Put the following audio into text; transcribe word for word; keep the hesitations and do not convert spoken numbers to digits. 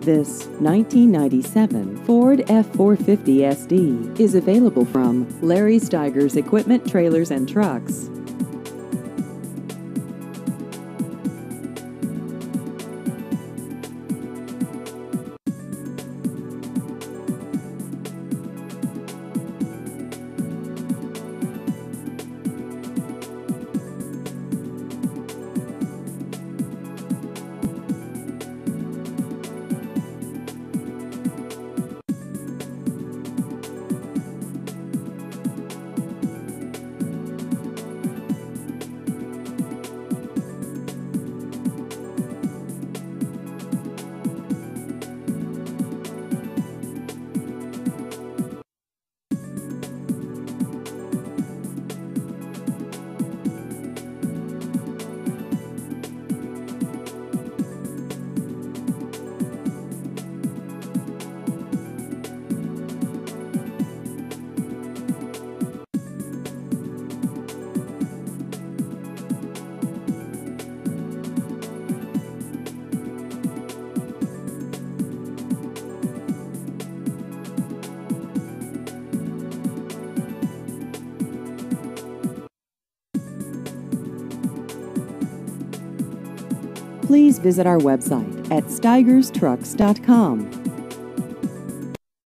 This nineteen ninety-seven Ford F four fifty S D is available from Larry Stigers Equipment, Trailers, and Trucks. Please visit our website at stigers trucks dot com.